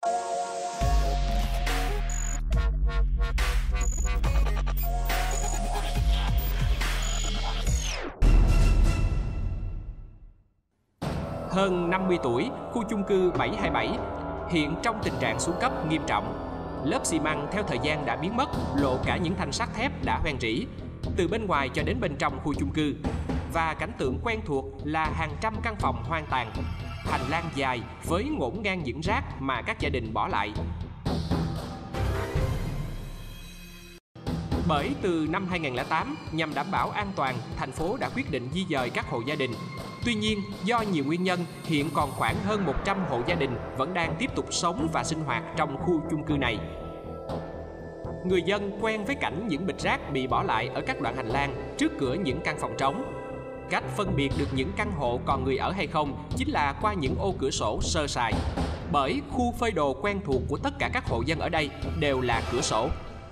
Hơn 50 tuổi, khu chung cư 727 hiện trong tình trạng xuống cấp nghiêm trọng. Lớp xi măng theo thời gian đã biến mất, lộ cả những thanh sắt thép đã hoen rỉ, từ bên ngoài cho đến bên trong khu chung cư. Và cảnh tượng quen thuộc là hàng trăm căn phòng hoang tàn, hành lang dài với ngổn ngang những rác mà các gia đình bỏ lại. Bởi từ năm 2008, nhằm đảm bảo an toàn, thành phố đã quyết định di dời các hộ gia đình. Tuy nhiên, do nhiều nguyên nhân, hiện còn khoảng hơn 100 hộ gia đình vẫn đang tiếp tục sống và sinh hoạt trong khu chung cư này. Người dân quen với cảnh những bịch rác bị bỏ lại ở các đoạn hành lang trước cửa những căn phòng trống. Cách phân biệt được những căn hộ còn người ở hay không chính là qua những ô cửa sổ sơ sài. Bởi khu phơi đồ quen thuộc của tất cả các hộ dân ở đây đều là cửa sổ.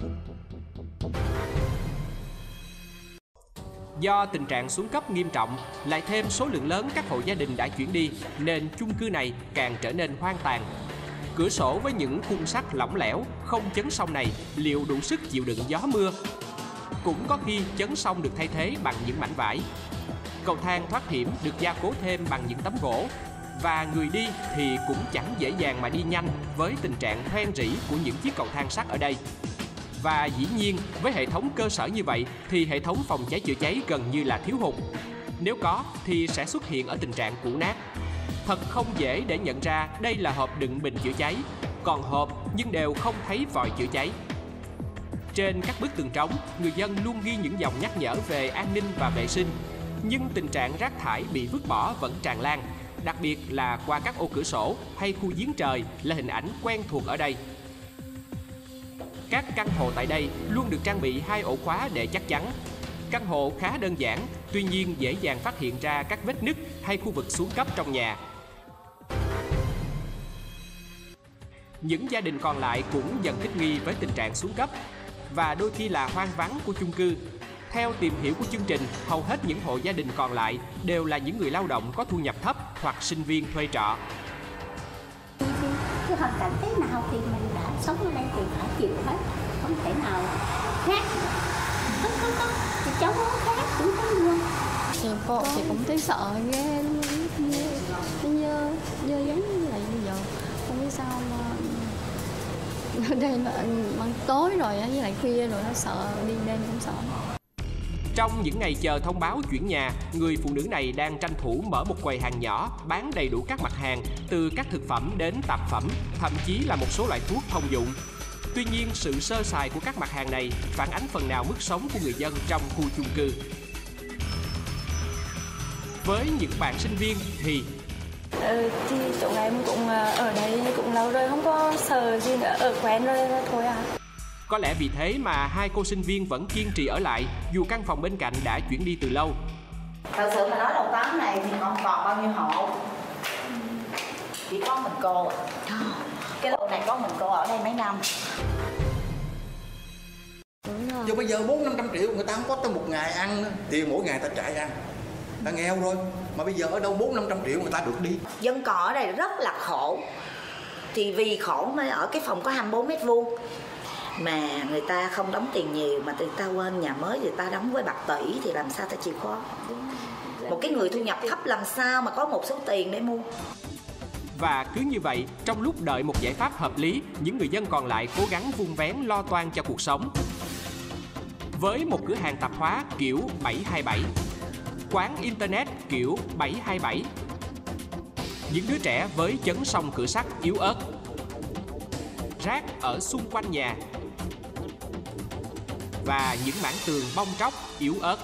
Do tình trạng xuống cấp nghiêm trọng, lại thêm số lượng lớn các hộ gia đình đã chuyển đi, nên chung cư này càng trở nên hoang tàn. Cửa sổ với những khung sắt lỏng lẻo, không chấn song này liệu đủ sức chịu đựng gió mưa? Cũng có khi chấn song được thay thế bằng những mảnh vải. Cầu thang thoát hiểm được gia cố thêm bằng những tấm gỗ. Và người đi thì cũng chẳng dễ dàng mà đi nhanh với tình trạng hoen rỉ của những chiếc cầu thang sắt ở đây. Và dĩ nhiên, với hệ thống cơ sở như vậy thì hệ thống phòng cháy chữa cháy gần như là thiếu hụt. Nếu có thì sẽ xuất hiện ở tình trạng cũ nát. Thật không dễ để nhận ra đây là hộp đựng bình chữa cháy, còn hộp nhưng đều không thấy vòi chữa cháy. Trên các bức tường trống, người dân luôn ghi những dòng nhắc nhở về an ninh và vệ sinh. Nhưng tình trạng rác thải bị vứt bỏ vẫn tràn lan, đặc biệt là qua các ô cửa sổ hay khu giếng trời là hình ảnh quen thuộc ở đây. Các căn hộ tại đây luôn được trang bị 2 ổ khóa để chắc chắn. Căn hộ khá đơn giản, tuy nhiên dễ dàng phát hiện ra các vết nứt hay khu vực xuống cấp trong nhà. Những gia đình còn lại cũng dần thích nghi với tình trạng xuống cấp và đôi khi là hoang vắng của chung cư. Theo tìm hiểu của chương trình, hầu hết những hộ gia đình còn lại đều là những người lao động có thu nhập thấp hoặc sinh viên thuê trọ. Cái hoàn cảnh thế nào thì mình đã sống ở đây thì phải chịu hết, không thể nào khác. Không, thì cháu không khác cũng không luôn. Chị cũng thấy sợ ghê, như giống như là bây giờ không biết sao mà đây là ban tối rồi với lại khuya rồi nó sợ, đi đêm cũng sợ. Trong những ngày chờ thông báo chuyển nhà, người phụ nữ này đang tranh thủ mở một quầy hàng nhỏ bán đầy đủ các mặt hàng, từ các thực phẩm đến tạp phẩm, thậm chí là một số loại thuốc thông dụng. Tuy nhiên, sự sơ sài của các mặt hàng này phản ánh phần nào mức sống của người dân trong khu chung cư. Với những bạn sinh viên thì thì chỗ này em cũng ở đây cũng lâu rồi, không có sợ gì nữa, ở quen rồi thôi à. Có lẽ vì thế mà 2 cô sinh viên vẫn kiên trì ở lại dù căn phòng bên cạnh đã chuyển đi từ lâu. Thật sự mà nói lầu 8 này thì còn bao nhiêu hộ? Chỉ có mình cô. Cái lầu này có mình cô ở đây mấy năm. Chứ bây giờ 400-500 triệu người ta không có tới một ngày ăn nữa. Thì mỗi ngày ta chạy ăn, ta nghèo rồi. Mà bây giờ ở đâu 400-500 triệu người ta được đi. Dân cò ở đây rất là khổ. Thì vì khổ mới ở cái phòng có 24 m². Mà người ta không đóng tiền nhiều, mà người ta quên nhà mới người ta đóng với bạc tỷ thì làm sao ta chịu khó. Một cái người thu nhập thấp làm sao mà có một số tiền để mua. Và cứ như vậy, trong lúc đợi một giải pháp hợp lý, những người dân còn lại cố gắng vun vén lo toan cho cuộc sống. Với một cửa hàng tạp hóa kiểu 727, quán internet kiểu 727, những đứa trẻ với chấn song cửa sắt yếu ớt, rác ở xung quanh nhà và những mảng tường bong tróc yếu ớt.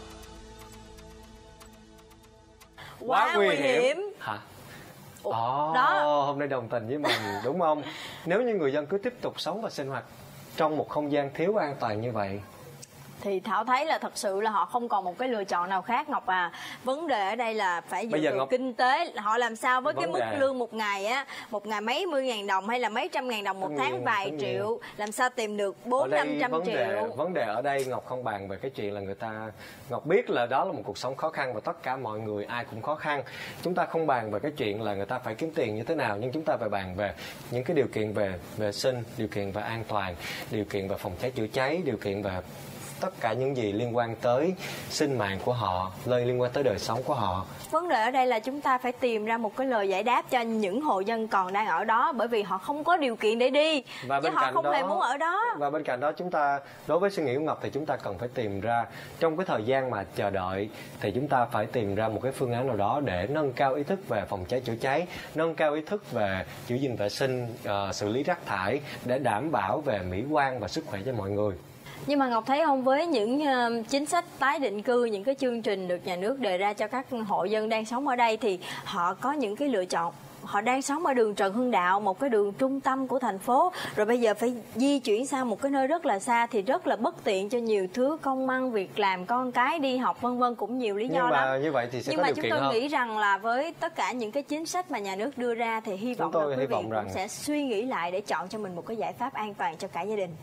Quá nguy hiểm. Hả? Đó. Hôm nay đồng tình với mình đúng không? Nếu như người dân cứ tiếp tục sống và sinh hoạt trong một không gian thiếu an toàn như vậy Thì Thảo thấy là thật sự là họ không còn một cái lựa chọn nào khác Ngọc à. Vấn đề ở đây là phải dựa vào kinh tế. Họ làm sao với cái mức lương một ngày á, một ngày mấy mươi ngàn đồng hay là mấy trăm ngàn đồng một tháng, vài triệu, làm sao tìm được 400-500 triệu. Vấn đề ở đây Ngọc không bàn về cái chuyện là Ngọc biết là đó là một cuộc sống khó khăn và tất cả mọi người ai cũng khó khăn. Chúng ta không bàn về cái chuyện là người ta phải kiếm tiền như thế nào, nhưng chúng ta phải bàn về những cái điều kiện về vệ sinh, điều kiện về an toàn, điều kiện về phòng cháy chữa cháy, điều kiện về tất cả những gì liên quan tới sinh mạng của họ, liên quan tới đời sống của họ. Vấn đề ở đây là chúng ta phải tìm ra một cái lời giải đáp cho những hộ dân còn đang ở đó, bởi vì họ không có điều kiện để đi, và chứ họ không hề muốn ở đó. Và bên cạnh đó chúng ta, đối với suy nghĩ của Ngọc thì chúng ta cần phải tìm ra, trong cái thời gian mà chờ đợi thì chúng ta phải tìm ra một cái phương án nào đó để nâng cao ý thức về phòng cháy chữa cháy, nâng cao ý thức về giữ gìn vệ sinh, xử lý rác thải để đảm bảo về mỹ quan và sức khỏe cho mọi người. Nhưng mà Ngọc thấy không, với những chính sách tái định cư, những cái chương trình được nhà nước đề ra cho các hộ dân đang sống ở đây thì họ có những cái lựa chọn. Họ đang sống ở đường Trần Hưng Đạo, một cái đường trung tâm của thành phố, rồi bây giờ phải di chuyển sang một cái nơi rất là xa thì rất là bất tiện cho nhiều thứ công ăn việc làm, con cái đi học vân vân, cũng nhiều lý do lắm. Như vậy thì sẽ nhưng có mà điều chúng kiện tôi hơn. nghĩ rằng là với tất cả những cái chính sách mà nhà nước đưa ra thì hy vọng là quý vị cũng sẽ suy nghĩ lại để chọn cho mình một cái giải pháp an toàn cho cả gia đình.